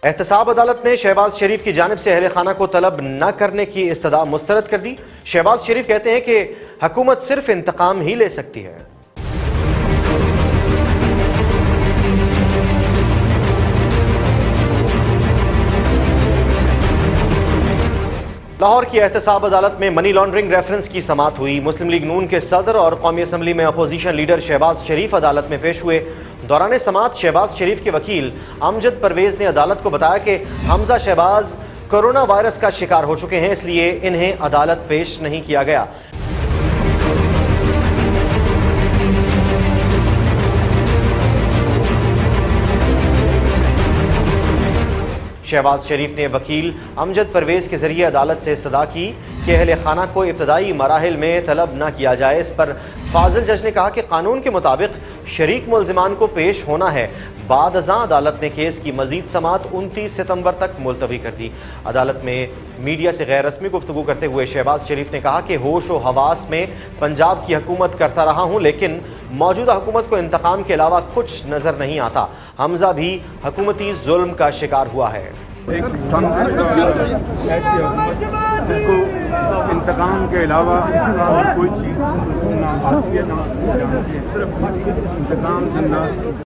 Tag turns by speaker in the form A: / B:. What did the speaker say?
A: एहतसाब अदालत ने शहबाज शरीफ की जानिब से अहले खाना को तलब न करने की इस्तदा मुस्तरद कर दी। शहबाज शरीफ कहते हैं कि हुकूमत सिर्फ इंतकाम ही ले सकती है। लाहौर की एहतसाब अदालत में मनी लॉन्ड्रिंग रेफरेंस की समाअत हुई। मुस्लिम लीग नून के सदर और कौमी असम्बली में अपोजिशन लीडर शहबाज शरीफ अदालत में पेश हुए। दौरान समाअत शहबाज शरीफ के वकील अमजद परवेज ने अदालत को बताया कि हमजा शहबाज कोरोना वायरस का शिकार हो चुके हैं, इसलिए इन्हें अदालत पेश नहीं किया गया। शहबाज शरीफ ने वकील अमजद परवेज के जरिए अदालत से इस्तदा की कि अहले खाना को इब्तदाई मराहिल में तलब न किया जाए। इस पर फाजिल जज ने कहा कि कानून के मुताबिक शरीक मुल्जिमान को पेश होना है। बाद अज़ां अदालत ने केस की मजीद समाअत 29 सितंबर तक मुलतवी कर दी। अदालत में मीडिया से गैर रस्मी गुफ्तगू करते हुए शहबाज शरीफ ने कहा कि होश व हवास में पंजाब की हुकूमत करता रहा हूँ, लेकिन मौजूदा हुकूमत को इंतकाम के अलावा कुछ नजर नहीं आता। हमजा भी हुकूमती जुल्म का शिकार हुआ है।
B: एक जिसको इंतकाम के अलावा और कोई चीज़ ना आती है ना जानती है, सिर्फ इंतकाम